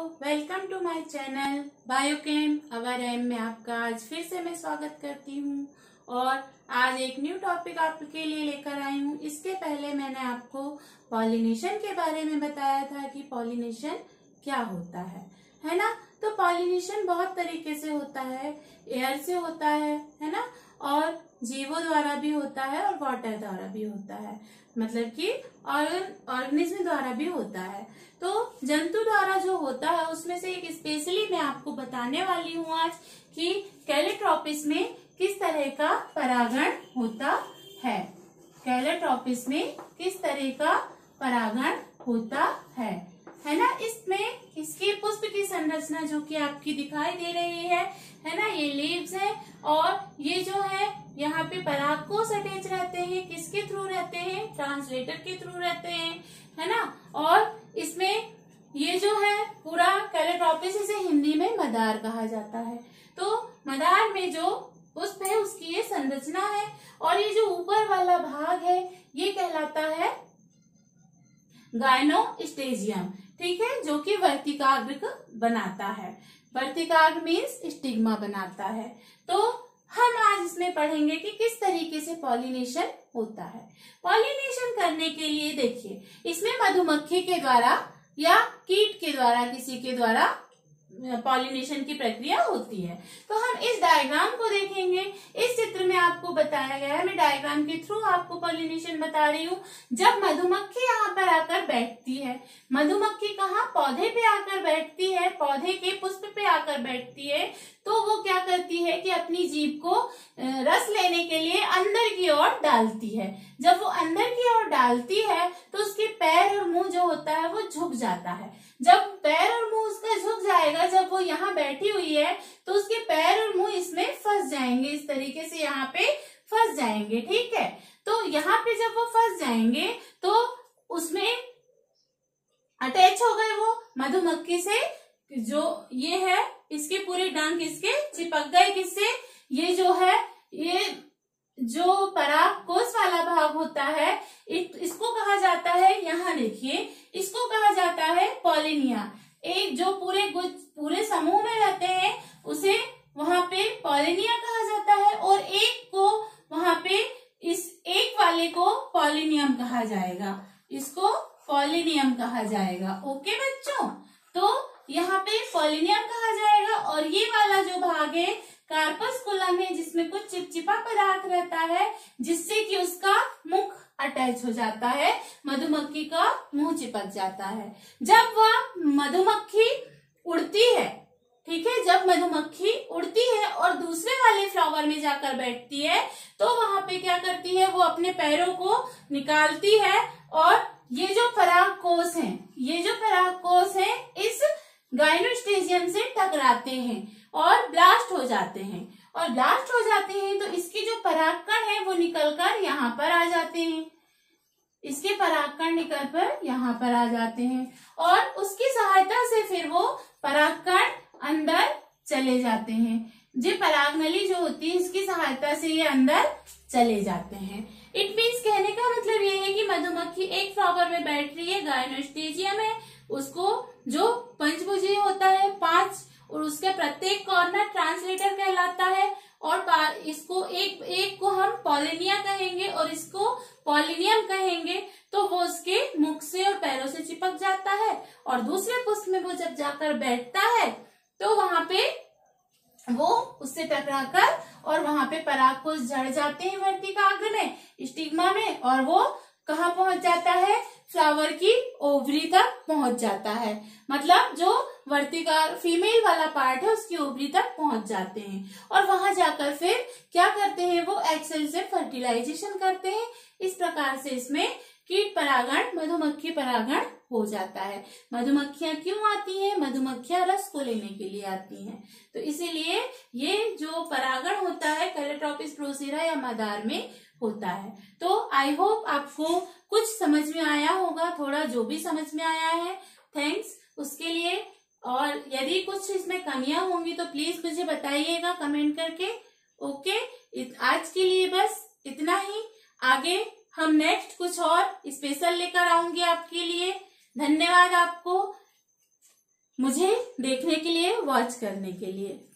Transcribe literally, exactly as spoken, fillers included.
Welcome to my channel biochem our M में आपका आज फिर से मैं स्वागत करती हूँ और आज एक न्यू टॉपिक आपके लिए लेकर आई हूँ। इसके पहले मैंने आपको पॉलिनेशन के बारे में बताया था कि पॉलिनेशन क्या होता है है ना। तो पॉलिनेशन बहुत तरीके से होता है, एयर से होता है है ना, और जीवों द्वारा भी होता है और वाटर द्वारा भी होता है, मतलब कि ऑर्गेनिज्म द्वारा भी होता है। तो जंतु द्वारा जो होता है उसमें से एक स्पेशली मैं आपको बताने वाली हूँ आज कि कैलेट्रॉपिस में किस तरह का परागण होता है। कैलेट्रॉपिस में किस तरह का परागण होता है है ना। इसमें इसकी पुष्प की संरचना जो कि आपकी दिखाई दे रही है है ना, ये लीव्स है और ये जो है यहाँ पे परागकोश अटैच रहते हैं। किसके थ्रू रहते हैं? ट्रांसलेटर के थ्रू रहते हैं है ना। और इसमें ये जो है पूरा कैलेट्रॉपिस, इसे हिंदी में मदार कहा जाता है। तो मदार में जो पुष्प है उसकी ये संरचना है और ये जो ऊपर वाला भाग है ये कहलाता है गायनोस्टेजियम, ठीक है, जो कि वर्तिकाग्र बनाता है। वर्तिकाग्र मीन्स स्टिग्मा बनाता है। तो हम आज इसमें पढ़ेंगे कि किस तरीके से पॉलिनेशन होता है। पॉलिनेशन करने के लिए देखिए, इसमें मधुमक्खी के द्वारा या कीट के द्वारा, किसी के द्वारा पॉलिनेशन की प्रक्रिया होती है। तो हम इस डायग्राम को देखेंगे। इस चित्र में आपको बताया गया है, मैं डायग्राम के थ्रू आपको पॉलिनेशन बता रही हूँ। जब मधुमक्खी यहाँ पर आकर बैठती है, मधुमक्खी कहाँ? पौधे पे आकर बैठती है, पौधे के पुष्प पे आकर बैठती है, तो वो क्या करती है कि अपनी जीभ को रस लेने के लिए अंदर की ओर डालती है। जब वो अंदर की ओर डालती है तो उसके पैर और मुंह जो होता है वो झुक जाता है। जब पैर और मुंह उसका झुक जाएगा, जब वो यहाँ बैठी हुई है तो उसके पैर और मुंह इसमें फंस जाएंगे, इस तरीके से यहाँ पे फंस जाएंगे, ठीक है। तो यहाँ पे जब वो फंस जाएंगे तो उसमें अटैच हो गए वो मधुमक्खी से, जो ये है इसके पूरे डंक इसके चिपक गए। किससे? ये जो है, ये जो परागकोश वाला भाग होता है इसको कहा जाता है, यहाँ देखिए, इसको कहा जाता है पॉलिनिया। एक जो पूरे पूरे समूह में रहते हैं उसे वहां पे पॉलिनिया कहा जाता है और एक को वहां पे, इस एक वाले को पॉलिनियम कहा जाएगा, इसको पॉलिनियम कहा जाएगा। ओके बच्चों, तो यहाँ पे पॉलिनियम कहा जाएगा। और ये वाला जो भाग है कार्पस्कुलम है, जिसमें कुछ चिपचिपा पदार्थ रहता है जिससे कि उसका मुख अटैच हो जाता है, मधुमक्खी का मुंह चिपक जाता है। जब वह मधुमक्खी उड़ती है, ठीक है, जब मधुमक्खी उड़ती है और दूसरे वाले फ्लावर में जाकर बैठती है तो वहां पे क्या करती है, वो अपने पैरों को निकालती है और ये जो परागकोश है, ये जो परागकोश है इस गायनोस्टेजियम से टकराते हैं और ब्लास्ट हो जाते हैं। और ब्लास्ट हो जाते हैं तो इसके जो परागकण है वो निकलकर यहाँ पर आ जाते हैं, इसके परागकण निकल कर यहाँ पर आ जाते हैं और उसकी सहायता से फिर वो परागकण अंदर चले जाते हैं। जो परागनली जो होती है इसकी सहायता से ये अंदर चले जाते हैं। इट मीन्स, कहने का मतलब ये है कि मधुमक्खी एक फ्लावर में बैठ रही है, गायनोस्टेजियम है, उसको जो पंचभुजी होता है पांच, और उसके प्रत्येक कॉर्नर ट्रांसलेटर कहलाता है और इसको एक एक को हम पॉलिनिया कहेंगे और इसको पॉलिनियम कहेंगे। तो वो उसके मुख से और पैरों से चिपक जाता है और दूसरे पुष्प में वो जब जाकर बैठता है तो वहां पे वो उससे टकराकर और वहां पे परागकोश जड़ जाते हैं वर्तिकाग्र में, स्टिग्मा में, और वो कहाँ पहुंच जाता है? फ्लावर की ओवरी तक पहुंच जाता है। मतलब जो वर्तिका फीमेल वाला पार्ट है उसकी ओवरी तक पहुंच जाते हैं और वहां जाकर फिर क्या करते हैं, वो एग सेल से फर्टिलाइजेशन करते हैं। इस प्रकार से इसमें कीट परागण, मधुमक्खी परागण हो जाता है। मधुमक्खियां क्यों आती हैं? मधुमक्खियां रस को लेने के लिए आती हैं। तो इसीलिए ये जो परागण होता है कैलेट्रॉपिस प्रोसेरा या मदार में होता है। तो आई होप आपको कुछ समझ में आया होगा, थोड़ा जो भी समझ में आया है, थैंक्स उसके लिए। और यदि कुछ इसमें कमियां होंगी तो प्लीज मुझे बताइएगा कमेंट करके। ओके, आज के लिए बस इतना ही। आगे हम नेक्स्ट कुछ और स्पेशल लेकर आऊंगी आपके लिए। धन्यवाद आपको। मुझे देखने के लिए, वॉच करने के लिए।